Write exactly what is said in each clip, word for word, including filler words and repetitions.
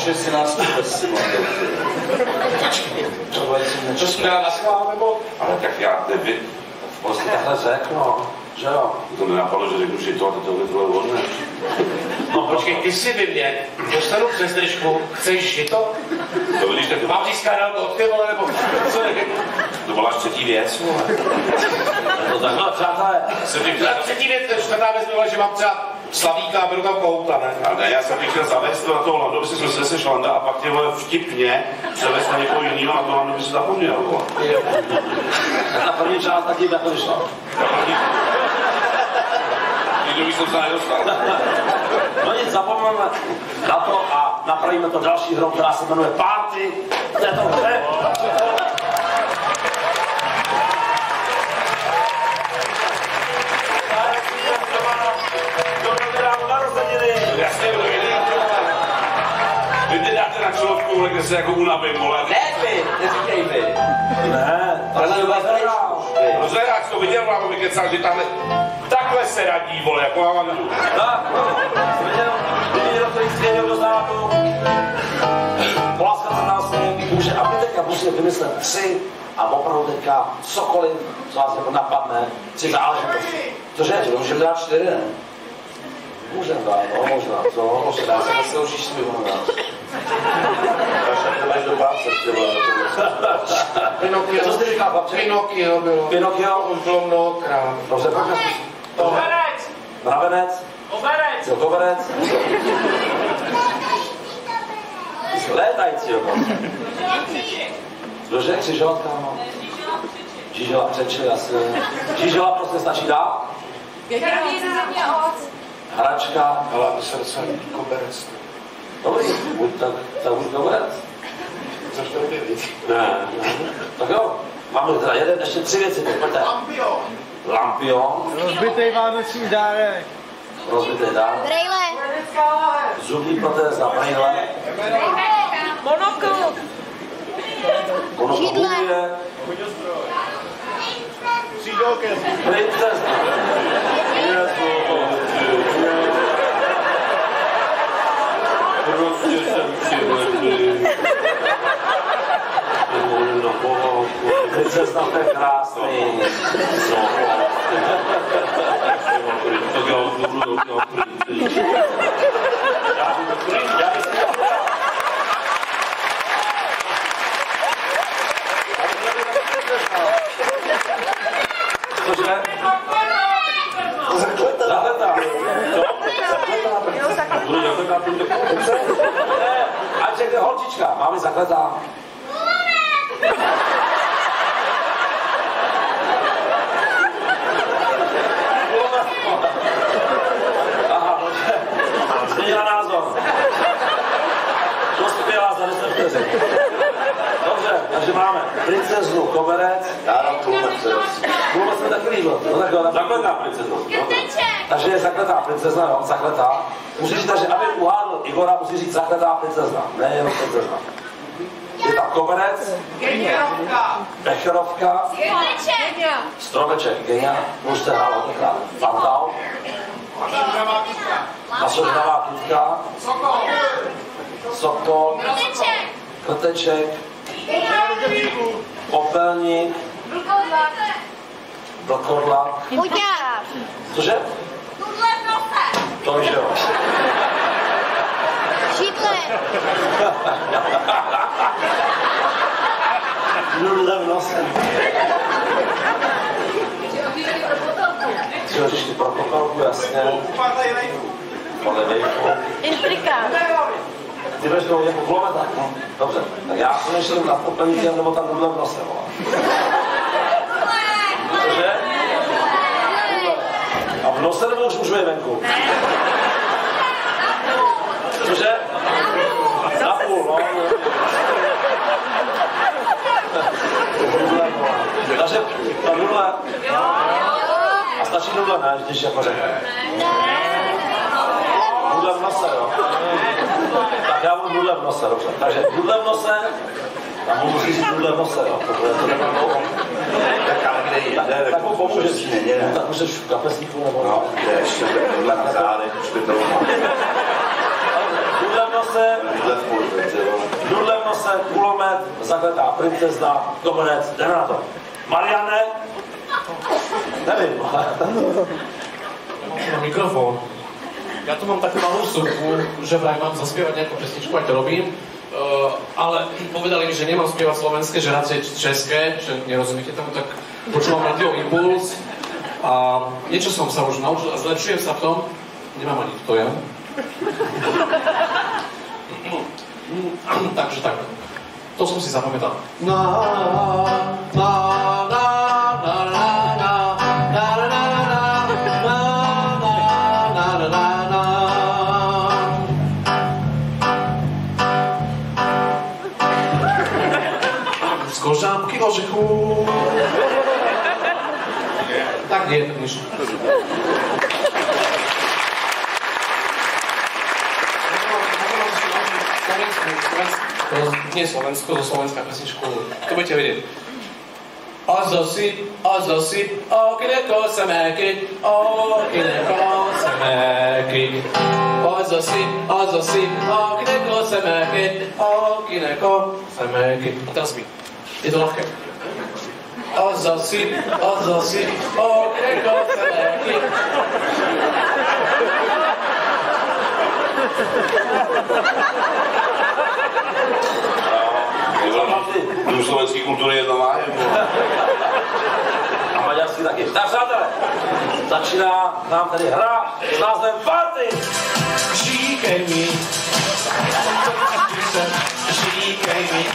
Ještě si nás to vesím. Co jsi měla na schvál, nebo? Ale tak já nevím. Prostě takhle řekl, no. Že jo? To nenapadlo, že řeknu si to a to tohle tohle volné. No počkej, ty si vy mě dostanu přes držku, chceš žito? To vidíš, tak to... Mám říct Karel do ty vole, nebo co nevím? To byla až třetí věc, vole. To takhle, přátelé. Ta třetí věc, čtvrtá věc byla, že mám třeba Slavíka a beru tam kohouta, ne? A ne, já jsem chtěl zavést to na toho Landu, aby si jsme se šlanda a pak tě vole vtipně převést na někoho jiného a to Landu by si zapomněl, vole. Na první část taky tak to vyšlo. Nikdo bych jsem se nedostal. No nic, zapomeneme na to a napravíme to další hrou, která se jmenuje Party. To je to hře. Jasně, kdo jiný. Vy ty dáte na čelovku, kde se jako unavím, vole. Ne vy, neříkej vy. Ne, to je Rozhledáč to viděl, mámo vykecal, že tamhle takhle se radí, vole, jako mám jdu. tak, viděl, viděl, který střevěl do zádu. Poláskat se nás může, a my teďka musíme vymyslet tři a opravdu teďka cokoliv, co vás jako napadne, tři záležitosti. Cože, že můžeme dát čtyři, ne? Můžeme dát, no možná, co, možná, dá se nesloužíš svůj ono nás. Až do práce, Pinokio. Co jsi říkal, chlapče? Pinokio bylo. Pinokio? Už bylo mnohokrát. Dobře, pojďme. Koberec! Mravenec? Koberec! Jo, koberec? Létající, jo. Kdože? Křižovatka, no. Žížela přečili asi. Žížela prostě stačí dát? Hračka. ale aby se docela líbí koberec. Dobrý, buď tak, tak buď koberec. Což to nevědět. Ne, ne. Tak jo, máme teda jeden, ještě tři věci, pojďte. Lampion! Lampion. Rozbitej vánoční dárek. Rozbitý dár. Brejle. Zubní protéza, brejle. Monokl! Ono to Židle. bubuje. Přídolkem. Princezna. Prostě jsem přivedl. Princezna, to je krásný. Tak já už budu do Cože? Zakletá. Zakletá. Budu zakletá tím do konce. Ať řekne holčička, máme zakletá. Aha, dobře. Změnila názor. Dospělá za deset vteřin. Dobře, takže máme princeznu, koberec. Já dám tuhle přes. Vůbec mi taky líbil. No tak jo, zakletá princezna. Takže je zakletá princezna, jo, zakletá. Musí říct, že aby uhádl Igora, musí říct zakletá princezna, ne jenom princezna. Je tam koberec. Genierovka! Becherovka. Stromeček. Genia. Už jste hrál hodněkrát. Fantal. Masožravá kytka. Sokol! Sokol. Koteček. Popelník. Vlkodlak. Buďák. Cože? To víš, jo. Židle. Nudle v nose. Co říš ty pro pokolku, jasně. Upadlej lejku! Podle vejku. Intrikát. Ty budeš to jako kulometák, no? Dobře. Tak já jsem ještě nad popelníkem, nebo tam nudle v nose, volá. Cože? A v nose nebo už můžu je venku? Cože? Na půl, no. Takže ta nudle. A stačí nudle, ne? Když jako řekne. Nudle v nose, jo. Tak já budu nudle v nose, dobře. Takže nudle v nose. A mu musí říct nudle v nose, jo. Protože to nebylo dlouho. Tak ale kde jde? Tak mu pomůže. Ne, Tak můžeš v kapesníku nebo... no, kde ještě tohle na zádech, už by to... Nudle v nose, Jdle v půlce, ty vole. dudle v nose, kulomet, zakletá princezna, koberec, jdeme na to. Marianne? Nevím, ale... Na mikrofon. Ja tu mám takú malú vsuvku, že vraj mám zaspievať nejakú pesničku, aj to robím. Uh, ale povedali mi, že nemám spievať slovenské, že radšej české, že nerozumíte tomu, tak počúvam Radio Impuls. A niečo som sa už naučil a zlepšujem sa v tom. Nemám ani to ja. Takže tak. To som si zapamätal. Na, na, na, na, na, na, na, na, na. Kožámky ořechů. Tak nie, tak nič. Nie Slovensko, zo Slovenská pesničku. To budete vedieť. A zosyp, a zosyp, o kineko semeky, o kineko semeky. A zosyp, a zosyp, o kineko semeky, o kineko semeky. A teraz mi. Je to ľahké. A zosyp, a zosyp, o kineko semeky. Do slovenské kultury je to májem. A maďarský taky. Tak přátelé, začíná nám tady hra s názvem Party. Říkej mi, říkej mi.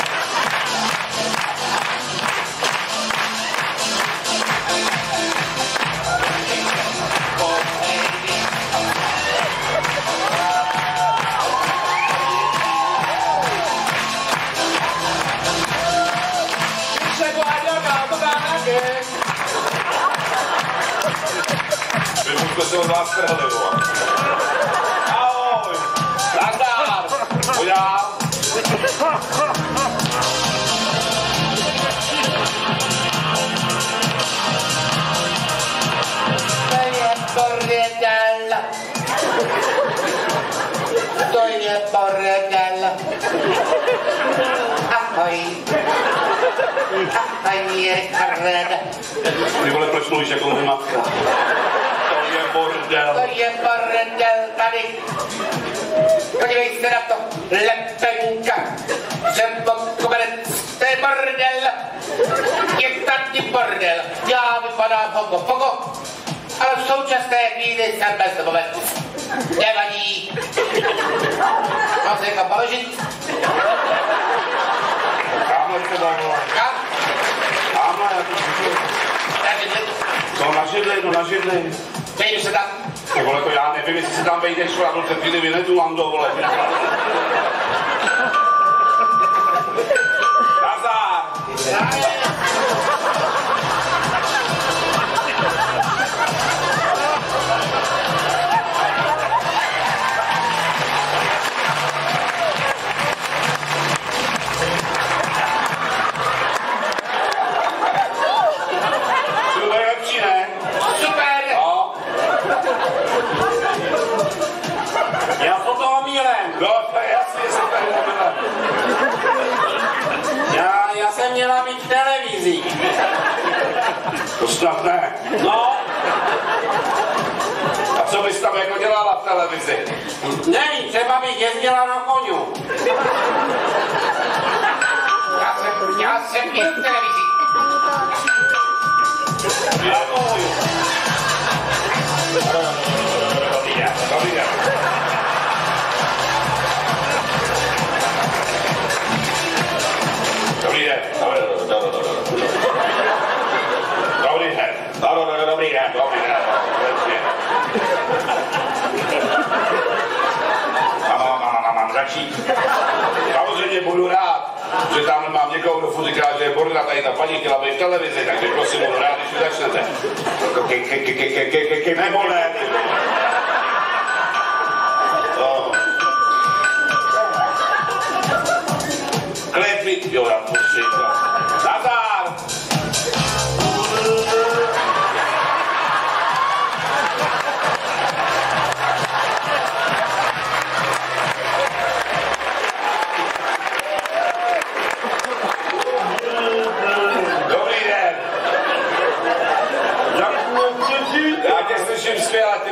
Vybuďme se od vás krhli, vole. Ahoj! Nazdár! Podám! To je bordel. To je bordel. Ahoj. Ahoj, Richard. Ty vole, proč mluvíš jako můj matka? To je bordel. To je bordel tady. Podívej se na to. Lepenka. Žembo, koberec. To je bordel. Je tady bordel. Já vypadám hogo pogo. Ale v současné chvíli jsem bezdomovec. Nevadí. Mám se někam položit? Kámo, to dává. Kam? Kámo, já to říkám. Na židli. To na židli, no na židli. Vejdu se tam. Ty vole, to já nevím, jestli se tam vejdeš, já to před chvíli vynetu, Lando, vole. Nazdár! To je lepší, ne? Super! No. Já po toho mílem. No, to je jasný, že se tady nemůžeme. Já, já jsem měla být v televizi. To snad ne. No, A co bys tam jako dělala v televizi? nevím, třeba bych jezdila na koniu. Já jsem, já jsem byl v televizi. Já moju. Dobrý den, dobrý den. Dobrý den. Dobrý den. Dobrý den, dobrý den. Mám, mám, mám, mám začít. Samozřejmě budu rád, že tam mám někoho, kdo furt říká, že je borda, tady ta paní chtěla být v televizi, takže prosím, budu rád, když vy začnete. Nebo ne. Klid, jo, já to přijdu. Nazdár!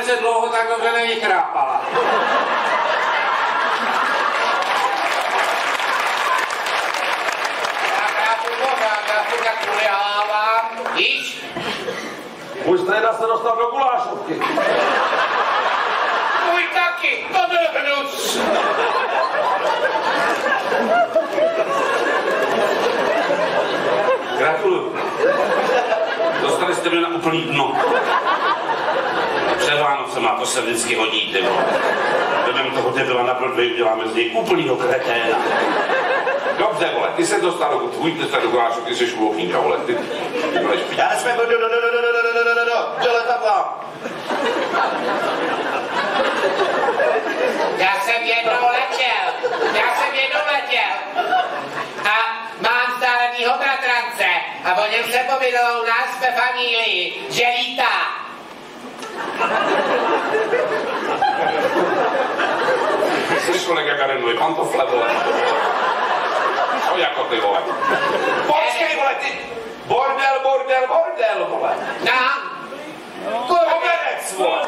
se dlouho tak dobře nevychrápala. Já chápu pořád, já furt jak ulehávám, víš? Můj strejda se dostal do gulášovky. Můj taky, to byl hnus. Gratuluju. Dostali jste mě na úplný dno. Před Vánocem a to se vždycky hodí, ty vole. Jdeme toho debila na Broadway, uděláme z něj úplnýho kreténa. Dobře, vole, ty se dostal do tvůj, ty se do gulášu, ty jsi šlouchníka, vole, ty, ty vole špít. Já jsme do, do, do, do, do, do, do, do, do, do, do, do letadla. Já jsem jednou letěl, já jsem jednou letěl a mám stálenýho bratrance a o něm se povědělo u nás ve familii, že lítá. Jsi kolega Karenový, pantofle, vole. Co jako ty, vole? Počkej, vole, ty! Bordel, bordel, bordel, vole. No, Koberec, vole.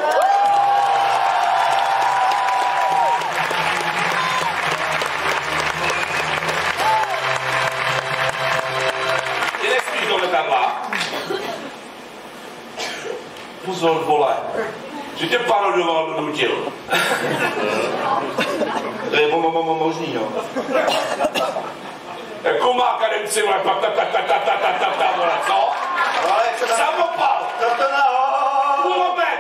Ty nesmíš do letadla. Pozor, vole. Že tě parodoval, donutil. To je možný, no. Jakou má kadenci, vole, ta ta ta ta ta ta ta ta ta, vole, co? Ale co tam... Samopal! To to na... Kulomet!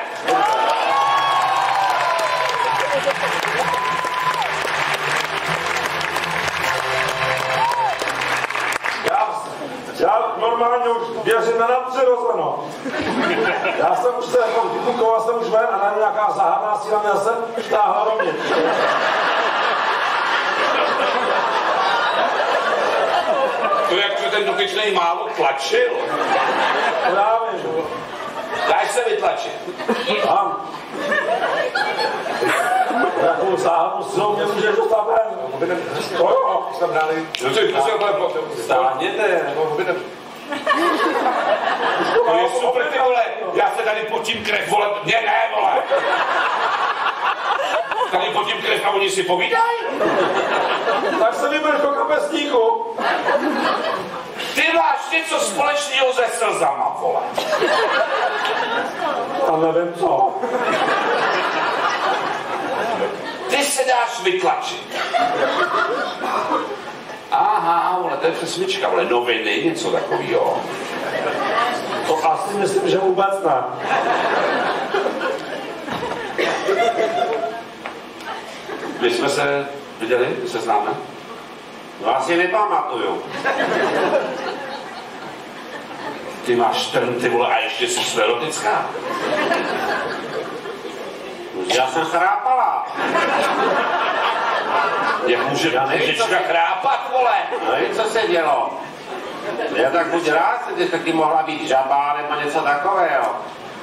Já, já normálně už věřím na nadpřirozeno. Já jsem už se, jako vypukoval jsem už ven a na nějaká záhadná síla mě se štáhla do mě. To jak se ten dotyčnej málo tlačil. To já vím. Dáš se vytlačit. Mám. Jakou záhadnou silou mě můžeš dostat ven. To jo. Jsem dali. No co, to se takhle Stáhněte. To je super, ty vole. Já se tady potím krev, vole. Ne, ne, vole. Tady potím krev a oni si povídají. Tak se vybereš do kapesníku. Ty máš něco společného se slzama, vole. A nevím co. Ty se dáš vytlačit. Aha, vole, to je přesvědčka, vole, noviny, něco takového. To asi myslím, že vůbec ne. My jsme se viděli, my se známe. no asi nepamatuju. Ty máš trn, ty vole, a ještě jsi sverotická. Já jsem chrápala. Jak může mužička chrápat, vole? No i co se dělo? Já tak buď rád, že taky mohla být žaba nebo něco takového.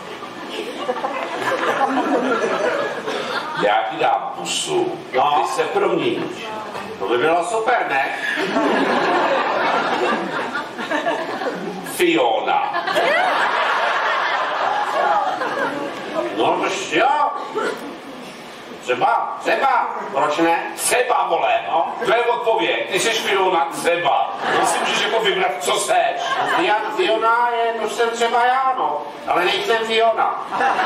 Já ti dám pusu, No. ty se proměníš. To by bylo super, ne? Fiona. No tož jo. Třeba, třeba, proč ne? Třeba, vole, no. To je odpověď. Ty jsi Fiona, třeba. Ty si můžeš jako vybrat, co seš. Fiona, Fiona je, to jsem třeba já, no. Ale nejsem Fiona.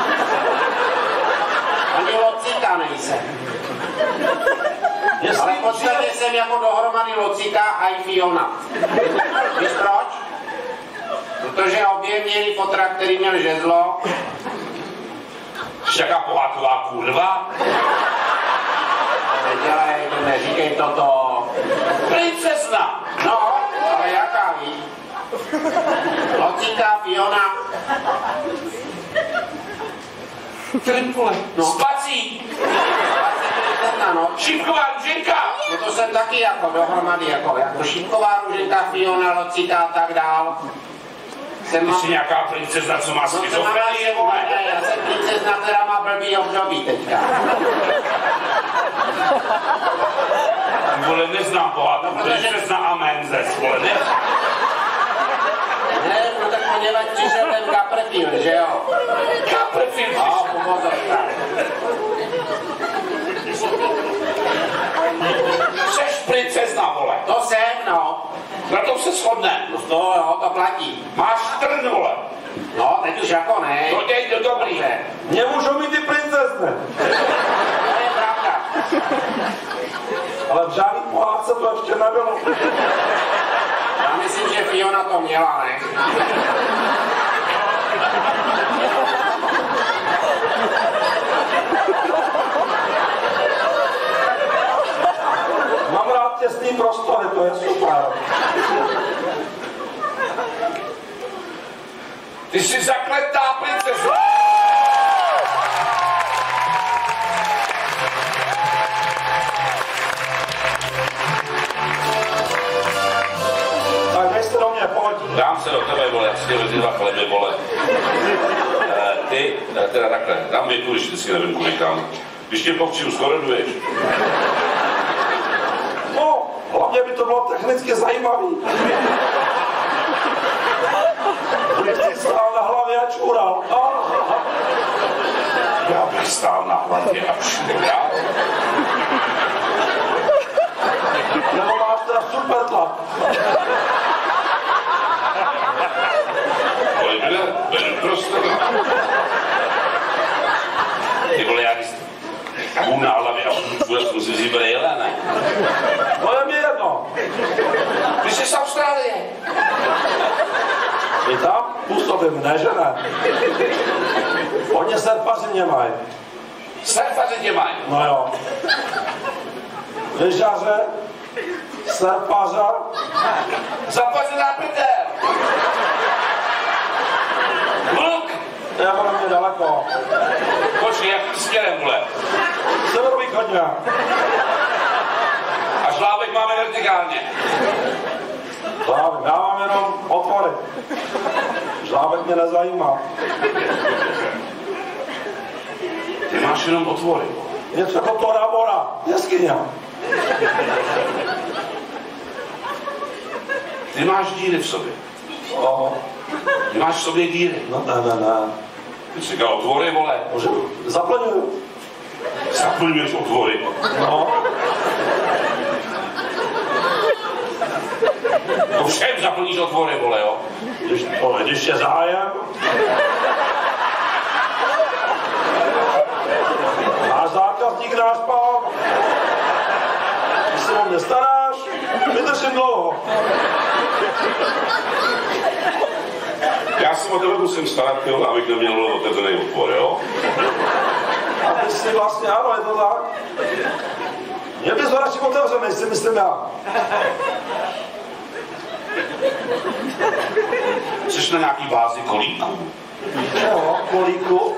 Ani Locita nejsem. Ale v podstatě jsem jako dohromady Locita a i Fiona. Víš proč? Protože obě měli fotra, který měl žezlo. Jaká poháková kurva. Nedělej, neříkej toto. Princezna. No, ale jaká ví? Locita, Fiona. Trimpule. No. Spací. No. Šipková ruženka. No to jsem taky jako dohromady, jako, jako šípková ruženka, Fiona, Locita a tak dál. Jsem Ty jsi nějaká princezna, co má No, to mám schizofrenii, asi, vole. ne, já jsem princezna, která má blbý období teďka. Vole, neznám pohádku, No, protože- princezna a Menzes, vole, ne? Ne, no tak Dělek přišel ten Copperfield, že jo? Copperfield No, přišel. pomozor, tak. Jseš princezna, vole. To jsem, no. Na tom se shodne. No to jo, to platí. Máš trn, vole. No, teď už jako ne. To děj do dobrý. Dobře. Nemůžou mít ty princezny. To je pravda. Ale v žádný pohádce to ještě nebylo. Já myslím, že Fiona to měla, ne? Mám rád těsný prostory, to je super. Ty jsi zakletá princezna. Tak dej se do mě, pojď. Dám se do tebe, vole, já si tě vezli dva chleby, vole. E, ty, e, teda takhle, dám větu, když vždycky nevím, kudy kam. Když tě povčím, skoro duješ. No, hlavně by to bylo technicky zajímavý. Kdyby jsi stál na hlavě a čural. Ah. Já bych stál na hlavě a čural. Nebo máš teda super tlak. Kolik bude? Beru prostě. Ty vole, já když budu na hlavě a vůbec musím vzít brejle, ne? To je mi jedno. Ty jsi z Austrálie. I tam působím, ne, že ne? Hodně serpaři mě mají. Surfaři tě mají. No jo. Lyžaře, serpaře, Zapařená prdel. Luk. je pro mě daleko. Počkej, jakým směrem, vole? Severovýchodně. A žlábek máme vertikálně. Právě, já mám jenom otvory. Žlábek mě nezajímá. Ty máš jenom otvory. Něco jako Tora Bora, jeskyně. Ty máš díry v sobě. O, Ty máš v sobě díry. no ne, ne, ne. Ty jsi říkal otvory, vole. Můžu, zaplňuju. Zaplňuješ otvory. No, To všem zaplníš otvory, vole, jo. když, to, když je zájem. Náš zákazník, náš pán. Když se o mě staráš, vydržím dlouho. Já se o tebe musím starat, jo, abych neměl otevřený otvor, jo. A ty si vlastně, ano, je to tak. Mě bys ho radši otevřený, si myslím já. Jsi na nějaký bázi kolíků. Jo, kolíku.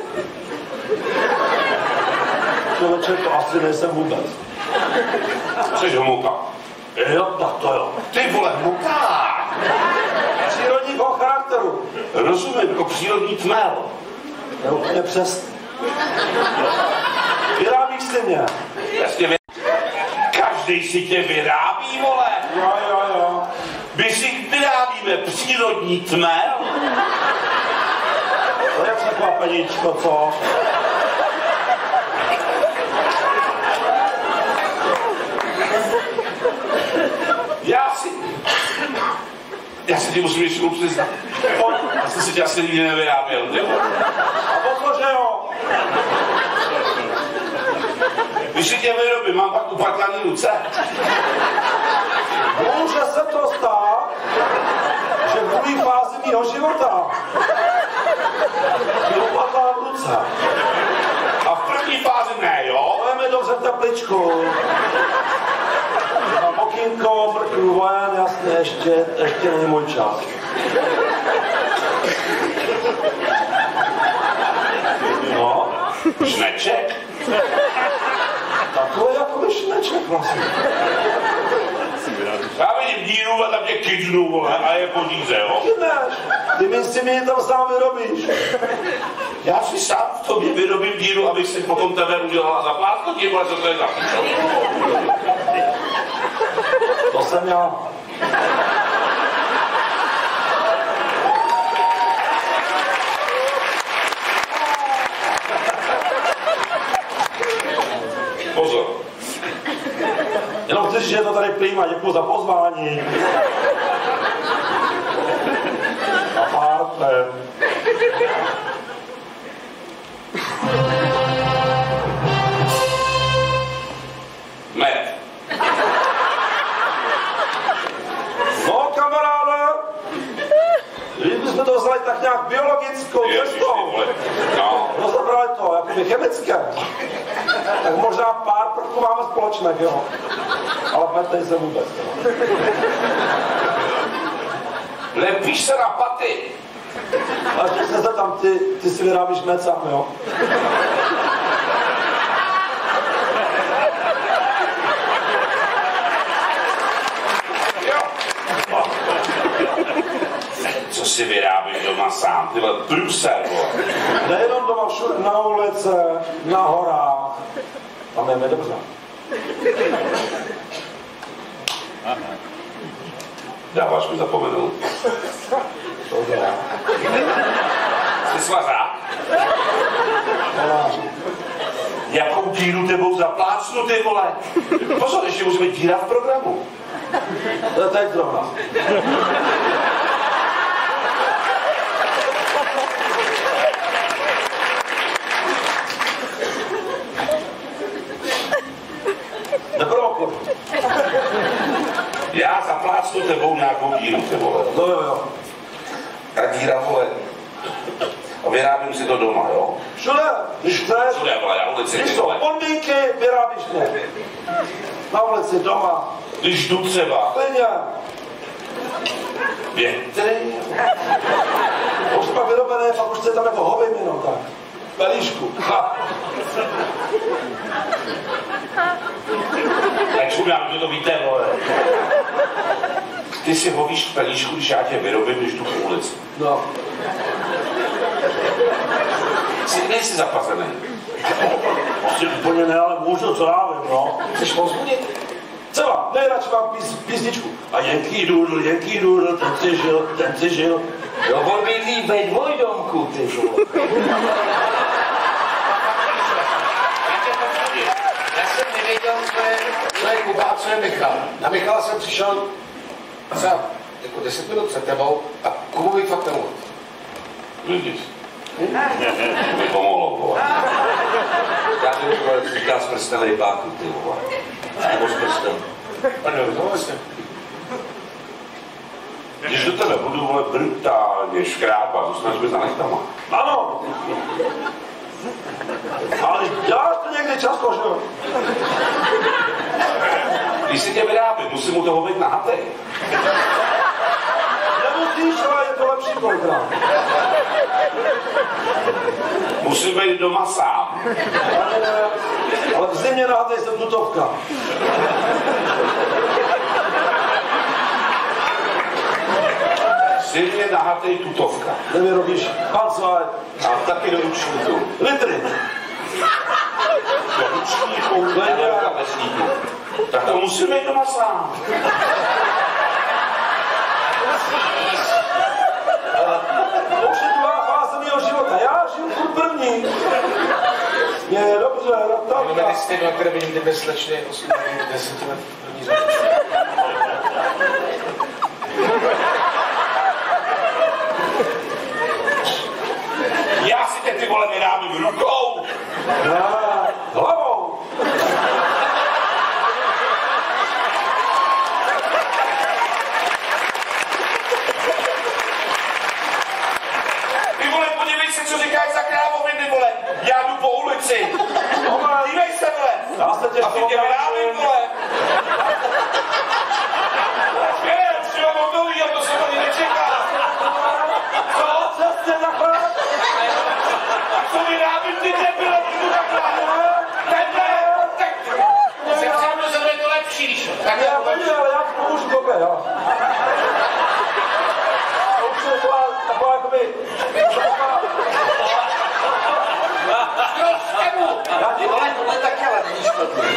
Člověče, to asi nejsem vůbec. Jsi hmuka. Jo, tak to jo. Ty vole, hmuka. Přírodního charakteru. Rozumím, jako přírodní tmel. Je úplně přesný. Vyrábíš si mě. Jasně, vy... Každý si tě vyrábí, vole. Jo, jo, jo. My si vyrábíme přírodní tmel. To je překvapeníčko, co? Já si... Já si ti musím ještě přiznat. Já jsem si tě asi nikdy nevyráběl, ty vole. A protože jo. Když si tě vyrobím, mám pak upatlaný ruce. Může se to stát, že v druhé fázi mýho života mi upadla v ruce. A v první fázi ne, jo? To je mi dobře tepličku. A okýnko, mrknu vojen, jasně, ještě, ještě není můj čas. No, Šneček? takové jako by šneček vlastně. Já vidím díru a tam tě kydnu, vole, a je po díře, jo? Ty než, ty mi si mi tam sám vyrobíš. Já si sám v tobě vyrobím díru, abych si potom tebe udělal a zaplátko tím, vole, co to je za píčo. To jsem já. si, že je to tady prýma, děkuji za pozvání. A partner. Med. No, kamaráde, když bychom to vzali tak nějak biologickou cestou, No. rozebrali to, jakoby chemické, tak možná pár prvků máme společných, jo. Ale Petej se vůbec, jo. Lepíš se na paty. Ale když se tam, ty, ty si vyrábíš med sám, jo. Co si vyrábíš doma sám, ty vole, Brusel, vole. Nejenom doma, všude, na ulice, na horách. Tam je mi dobře. Dáváš mi zapomenout. To dělá. Jsi svazák? Jakou díru tebou zaplácnu, ty vole? Pozor, ještě můžeme dírat v programu. To je teď zrovna. Neprovokuj. Já zaplácnu tebou nějakou díru, ty vole. No jo, jo. Ta díra, vole. A vyrábím si to doma, jo? Všude, když chceš. Všude, vole, na ulici, Když ty jsou vole. podmínky, vyrábíš mě. Na ulici, doma. Když jdu třeba. Klidně. Větry. Už pak vyrobené, pak už jste tam jako hovím jenom tak. Pelíšku. Tak čumám, kdo to víte, vole. Ty si hovíš v pelíšku, když já tě vyrobím, když jdu po ulici. No. Jsi nejsi zapazený. Prostě úplně ne, ale můžu, co já vím, no. Chceš pozbudit? Třeba, nejradši mám pís, písničku. A Yankee Doodle, Yankee Doodle, ten si žil, ten si žil. Jo, on bydlí ve dvojdomku, ty vole. Já jsem nevěděl, co je, co je Kuba a co je Michal. Na Michala jsem přišel třeba jako deset minut před tebou a Kubovi fakt nemohl. Vidíš. Mi pomohlo, vole. Já bych vole, říká z prstem rybáku, ty vole. Nebo s prstem. Ano, no vlastně. Když do tebe budu, vole, brutálně škrápat, zůstaneš mi za nechtama. Ano. Ale děláš to někdy často, že jo? Když si tě vyrábím, musím mu toho být na hatej. Nemusíš, ale je to lepší kolikrát. Musím být doma sám. Ale, ne, ale v zimě nahátej jsem tutovka. Si mě nahatej tutovka. Ty mi robíš pancvaj. A taky do ručníku. Litry. Do ručníku, ne do kapesníku. Tak to musím být doma sám. To už je druhá fáze mého života. Já žiju furt první. Mě je dobře, Jenom Natalka. ty stejno, které vidím ty bezslečně osm deset let první řadě. Já si tě, ty vole, vyrábím rukou. Ne, hlavou. Ty vole, podívej se, co říkáš za krávoviny, vole. Já jdu po ulici. Dívej se, vole. Já se tě A ty tě vyrábím, vole. Je, už mám hotový, a to jsem ani nečekal. Co? Přesně takhle. Co vyrábím, ty debile, ty tu takhle. Takhle, tak. Jsem sám do sebe to lepší, víš? Tak Já nevím, ale já ti pomůžu tobě, jo. To už je taková, taková jakoby... Taková... Já ti... Ale tohle taky ale není špatný.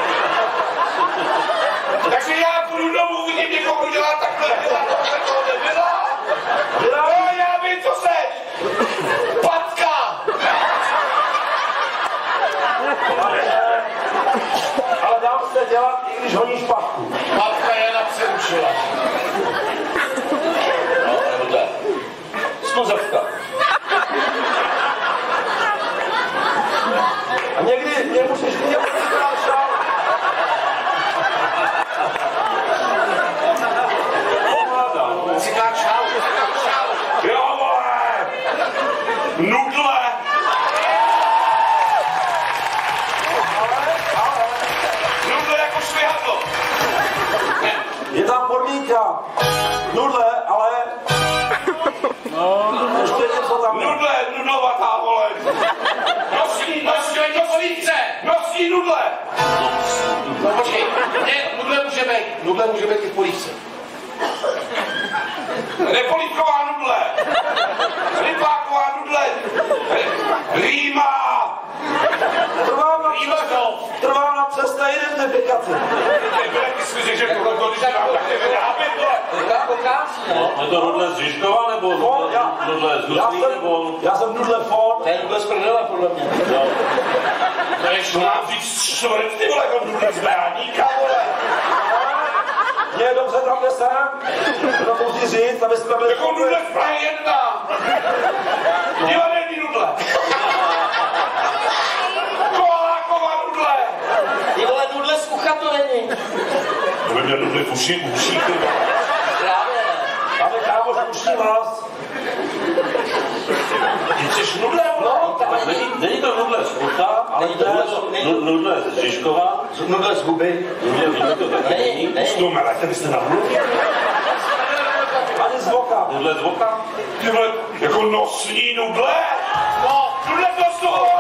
Takže já půjdu domů, vidím někoho, kdo dělá takhle, dělá takhle, toho nebyla. No, já vím, co seš. Patka. Ale dám se dělat, i když honíš patku. Matka Jana přerušila. No, nebo to je. Sluzovka. A někdy mě musíš vidět, že to dál šel. Cykák šál, cykák šál. Jo, vole! Nudle. Nudle jako švihadlo. Je tam podmínka. Nudle, ale... No, ještě něco tam je. Nudle, nudlovatá, vole. Nosí, nosí, nosí, nosí nudle. No počkej, ne, nudle může být, nudle může být i v polívce. Nepolívková nudle. Rybáková nudle. Rýma. Trvám na, Rýma to. trvám na přesné identifikaci. Ty jsi řekl, že tohle to, když nám takhle vyrábět, vole. Je to nudle z Žižkova, nebo Fon, já, nudle z já, Nuslí, jsem, nebo... já jsem nudle fon. To je nudle z prdele, podle mě. To je šlo nám říct čtvrt, ty vole, jako nudle z Beráníka, vole. Je dobře tam, kde jsem. To musí říct, aby jsme byli... Jako nudle z Prahy jedna. Divadelní nudle. Koláková nudle. Ty vole, nudle z ucha to není. To by měl nudle v uši, uší, ty vole. Právě. Máme kámoš uší vás. Ty jsi nudle, vole. No, Tak není, není to nudle z ucha, ale to je nu- nudle z Žižkova. Nudle z huby. Nudle, nudle to taky není. Už to melete, vy jste na mluvě. ani z voka. Nudle z oka. Ty vole, jako nosní nudle. No, nudle z nosu.